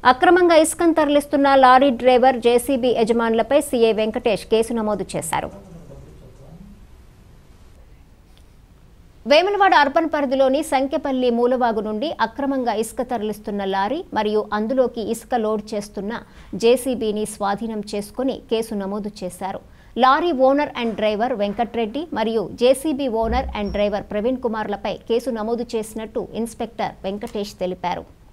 అక్రమంగా ఇసుకను తరలిస్తున్న లారీ డ్రైవర్ జేసీబీ యజమానులపై సీఐ వెంకటేష్ కేసు నమోదు చేశారు. వేములవాడ అర్బన్ పరిధిలోని సంకెపల్లి మూలవాగు నుండి అక్రమంగా ఇసుక తరలిస్తున్న లారీ మరియు అందులోకి ఇసుక లోడ్ చేస్తున్న జేసీబీని స్వాధీనం చేసుకుని కేసు నమోదు చేశారు. Lorry owner and driver Venkatreddy మరియు JCB owner and driver Praveen కుమార్లపై కేసు నమోదు చేసినట్టు ఇన్స్పెక్టర్ వెంకటేష్ తెలిపారు.